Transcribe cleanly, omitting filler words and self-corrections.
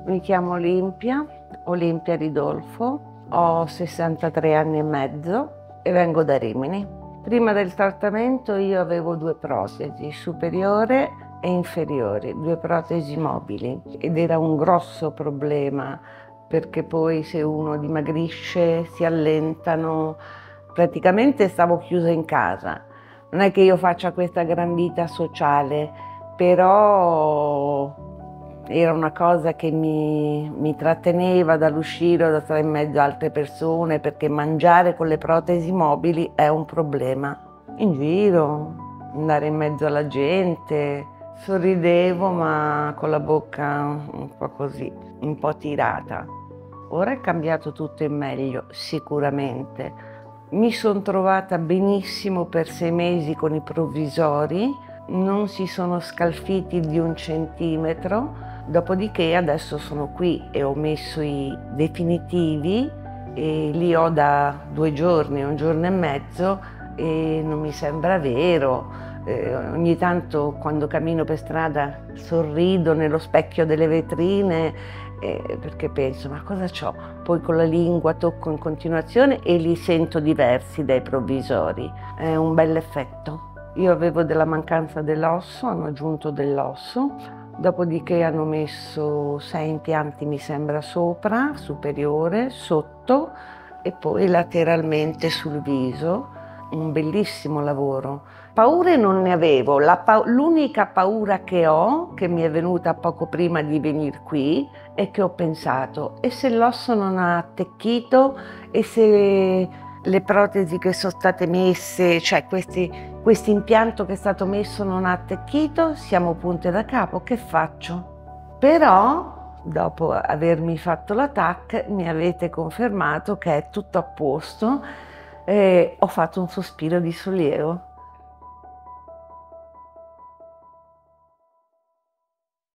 Mi chiamo Olimpia, Olimpia Ridolfo, ho 63 anni e mezzo e vengo da Rimini. Prima del trattamento io avevo due protesi, superiore e inferiore, due protesi mobili, ed era un grosso problema perché poi se uno dimagrisce si allentano. Praticamente stavo chiusa in casa. Non è che io faccia questa gran vita sociale, però era una cosa che mi tratteneva dall'uscire o da stare in mezzo a altre persone, perché mangiare con le protesi mobili è un problema. In giro, andare in mezzo alla gente, sorridevo ma con la bocca un po' così, un po' tirata. Ora è cambiato tutto in meglio, sicuramente. Mi sono trovata benissimo per 6 mesi con i provvisori, non si sono scalfiti di 1 centimetro, dopodiché adesso sono qui e ho messo i definitivi e li ho da 2 giorni, 1 giorno e mezzo e non mi sembra vero. Ogni tanto quando cammino per strada sorrido nello specchio delle vetrine perché penso, ma cosa c'ho? Poi con la lingua tocco in continuazione e li sento diversi dai provvisori. È un bel effetto. Io avevo della mancanza dell'osso, hanno aggiunto dell'osso, dopodiché hanno messo 6 impianti, mi sembra, sopra, superiore, sotto e poi lateralmente sul viso. Un bellissimo lavoro. Paure non ne avevo, l'unica paura che ho, che mi è venuta poco prima di venire qui, è che ho pensato, e se l'osso non ha attecchito, e se le protesi che sono state messe, cioè questo impianto che è stato messo non ha attecchito, siamo punte da capo, che faccio? Però, dopo avermi fatto la TAC, mi avete confermato che è tutto a posto e ho fatto un sospiro di sollievo.